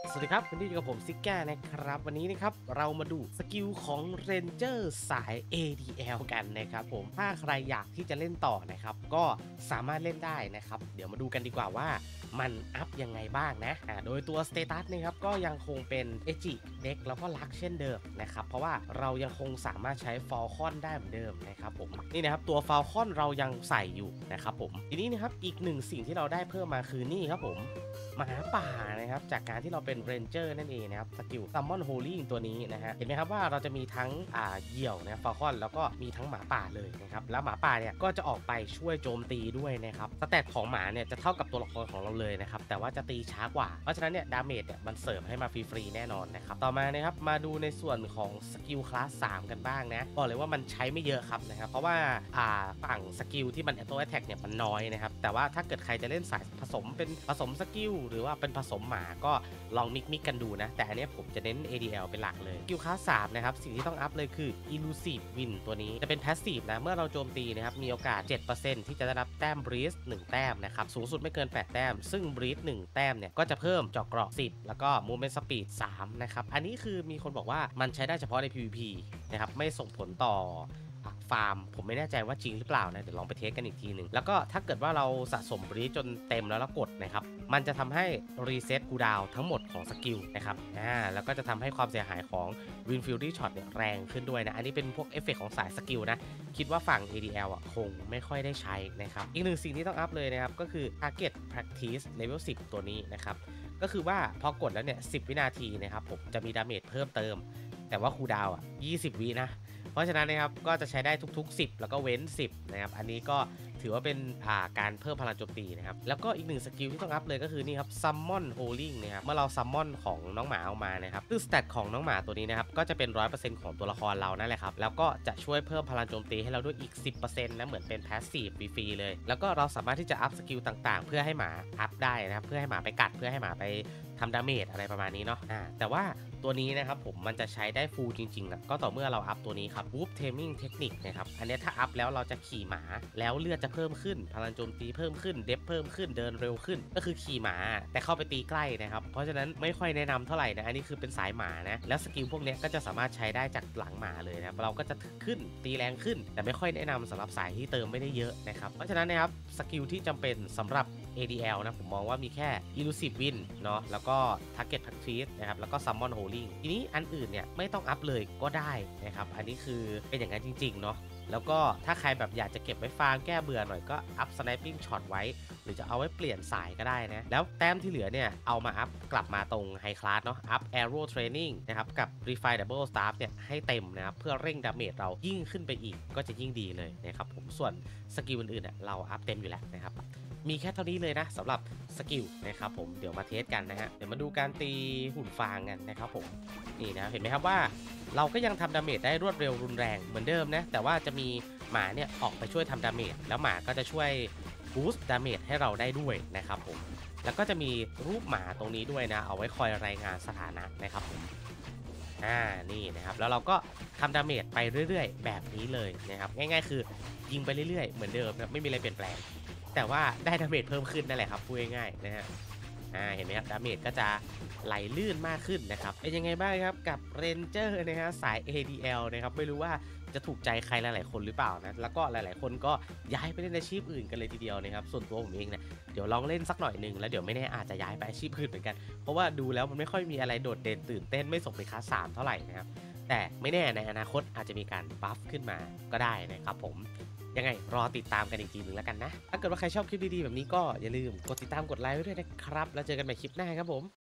สวัสดีครับวันนี้อยู่กับผมซิก้านะครับวันนี้นะครับเรามาดูสกิลของเรนเจอร์สาย ADL กันนะครับผมถ้าใครอยากที่จะเล่นต่อนะครับก็สามารถเล่นได้นะครับเดี๋ยวมาดูกันดีกว่าว่ามันอัพยังไงบ้างนะโดยตัวสเตตัสนะครับก็ยังคงเป็นเอจิเด็กแล้วก็ลักเช่นเดิมนะครับเพราะว่าเรายังคงสามารถใช้ฟอลคอนได้เหมือนเดิมนะครับผมนี่นะครับตัวฟอลคอนเรายังใส่อยู่นะครับผมทีนี้นะครับอีกหนึ่งสิ่งที่เราได้เพิ่มมาคือนี่ครับผมหมาป่านะครับจากการที่เราเป็นเรนเจอร์นั่นเองนะครับสกิลซัมมอนโฮลิ่งตัวนี้นะฮะเห็นไหมครับว่าเราจะมีทั้งเหยี่ยวนะฟอลคอนแล้วก็มีทั้งหมาป่าเลยนะครับแล้วหมาป่าเนี่ยก็จะออกไปช่วยโจมตีด้วยนะครับสเตตของหมาเนี่ยจะเท่ากับตัวละครของเราเลยนะครับแต่ว่าจะตีช้ากว่าเพราะฉะนั้นเนี่ยดาเมจเนี่ยมันเสริมให้มาฟรีๆแน่นอนนะครับต่อมานะครับมาดูในส่วนของสกิลคลาส3กันบ้างนะบอกเลยว่ามันใช้ไม่เยอะครับนะครับเพราะว่าฝั่งสกิลที่มันออโต้แอทแทกเนี่ยมันน้อยนะครับแต่ว่าถ้าเกิดใครจะเล่นสายผสมเป็นผสมสกิลหรือว่าเป็นผสมหมาก็ลองมิกกันดูนะแต่อันนี้ผมจะเน้น ADL เป็นหลักเลยสกิลคลาส3นะครับสิ่งที่ต้องอัพเลยคือ Elusive Win ตัวนี้จะเป็นแพสซีฟนะเมื่อเราโจมตีนะครับมีโอกาส 7% ที่จะได้รับแต้ม Breeze 1 แต้มนะครับสูงสุดไม่เกิน 8 แต้มซึ่ง Breeze 1 แต้มเนี่ยก็จะเพิ่มเจาะเกราะ10แล้วก็ Movement Speed 3นะครับอันนี้คือมีคนบอกว่ามันใช้ได้เฉพาะใน PVP นะครับไม่ส่งผลต่อฟาร์มผมไม่แน่ใจว่าจริงหรือเปล่านะเดี๋ยวลองไปเทสกันอีกทีหนึ่งแล้วก็ถ้าเกิดว่าเราสะสมบรีจนเต็มแล้วกดนะครับมันจะทำให้รีเซ็ตคูลดาวน์ทั้งหมดของสกิลนะครับแล้วก็จะทำให้ความเสียหายของ Winfield Shot เนี่ยแรงขึ้นด้วยนะอันนี้เป็นพวกเอฟเฟกของสายสกิลนะคิดว่าฝั่ง ADL คงไม่ค่อยได้ใช้นะครับอีกหนึ่งสิ่งที่ต้องอัพเลยนะครับก็คือ Target Practice Level 10 ตัวนี้นะครับก็คือว่าพอกดแล้วเนี่ย10 วินาทีนะครับผมจะมีดาเมจเพิ่มเติมแต่ว่าคูลดาวน์20 วินะเพราะฉะนั้นนะครับก็จะใช้ได้ทุกๆ10แล้วก็เว้น10นะครับอันนี้ก็ถือว่าเป็นการเพิ่มพลังโจมตีนะครับแล้วก็อีกหนึ่งสกิลที่ต้องอัพเลยก็คือนี่ครับ Summon Holding นะครับเมื่อเรา Summon ของน้องหมาออกมานะครับคือสเตตของน้องหมาตัวนี้นะครับก็จะเป็น 100% ของตัวละครเรานั่นแหละครับแล้วก็จะช่วยเพิ่มพลังโจมตีให้เราด้วยอีก 10% นะเหมือนเป็น Passive ฟรีๆเลยแล้วก็เราสามารถที่จะอัพสกิลต่างๆเพื่อให้หมาอัพได้นะครับเพื่อให้หมาไปกัดเพื่อให้หมาไปทำดาเมจอะไรประมาณนี้เนาะแต่ว่าตัวนี้นะครับผมมันจะใช้ได้ฟูลจริงๆก็ต่อเมื่อเราอัพตัวนี้ครับ Wolf Taming Technique นะครับอันนี้ถ้าอัพแล้วเราจะขี่หมาแล้วเลือดจะเพิ่มขึ้นพลังโจมตีเพิ่มขึ้นเดฟเพิ่มขึ้นเดินเร็วขึ้นก็คือขี่หมาแต่เข้าไปตีใกล้นะครับเพราะฉะนั้นไม่ค่อยแนะนำเท่าไหร่นะอันนี้คือเป็นสายหมานะแล้วสกิลพวกนี้ก็จะสามารถใช้ได้จากหลังหมาเลยนะเราก็จะขึ้นตีแรงขึ้นแต่ไม่ค่อยแนะนำสำหรับสายที่เติมไม่ได้เยอะนะครับเพราะฉะนั้นนะครับสกิลที่จำเป็นสำหรับ ADL นะผมมองว่ามีแค่ Elusive Win เนาะแล้วก็ Target Practice นะครับแล้วก็ Summon Holding ทีนี้อันอื่นเนี่ยไม่ต้องอัพเลยก็ได้นะครับอันนี้คือเป็นอย่างนั้นจริงๆเนาะแล้วก็ถ้าใครแบบอยากจะเก็บไว้ฟาร์มแก้เบื่อหน่อยก็อัพ Sniping Shot ไว้หรือจะเอาไว้เปลี่ยนสายก็ได้นะแล้วแต้มที่เหลือเนี่ยเอามาอัพกลับมาตรง High Class เนาะอัพ Arrow Training นะครับกับ Refine Double Staff เนี่ยให้เต็มนะครับเพื่อเร่งดาเมจเรายิ่งขึ้นไปอีกก็จะยิ่งดีเลยนะครับผมส่วนสกิลอื่นๆเราอัพเต็มอยู่แล้วนะครับมีแค่เท่านี้เลยนะสำหรับสกิลนะครับผมเดี๋ยวมาเทสกันนะฮะเดี๋ยวมาดูการตีหุ่นฟางกันนะครับผมนี่นะเห็นไหมครับว่าเราก็ยังทำดาเมจได้รวดเร็วรุนแรงเหมือนเดิมนะแต่ว่าจะมีหมาเนี่ยออกไปช่วยทำดาเมจแล้วหมาก็จะช่วยบูสต์ดาเมจให้เราได้ด้วยนะครับผมแล้วก็จะมีรูปหมาตรงนี้ด้วยนะเอาไว้คอยรายงานสถานะนะครับผมนี่นะครับแล้วเราก็ทำดาเมจไปเรื่อยๆแบบนี้เลยนะครับง่ายๆคือยิงไปเรื่อยๆเหมือนเดิมนะไม่มีอะไรเปลี่ยนแปลงแต่ว่าได้ดาเมจเพิ่มขึ้นนั่นแหละครับพูดง่ายๆนะฮะเห็นไหมครับดาเมจก็จะไหลลื่นมากขึ้นนะครับเป็นยังไงบ้างครับกับเรนเจอร์นะฮะสาย ADL นะครับไม่รู้ว่าจะถูกใจใครหลายๆคนหรือเปล่านะแล้วก็หลายๆคนก็ย้ายไปเล่นอาชีพอื่นกันเลยทีเดียวนะครับส่วนตัวผมเองเนี่ยเดี๋ยวลองเล่นสักหน่อยหนึ่งแล้วเดี๋ยวไม่แน่อาจจะย้ายไปอาชีพอื่นเหมือนกันเพราะว่าดูแล้วมันไม่ค่อยมีอะไรโดดเด่นตื่นเต้นไม่สมเป็นคลาส3เท่าไหร่นะครับแต่ไม่แน่ในอนาคตอาจจะมีการบัฟขึ้นมาก็ได้นะครับผมยังไงรอติดตามกันอีกทีหนึ่งแล้วกันนะถ้าเกิดว่าใครชอบคลิปดีๆแบบนี้ก็อย่าลืมกดติดตามกดไลค์ไว้ด้วยนะครับแล้วเจอกันใหม่คลิปหน้าครับผม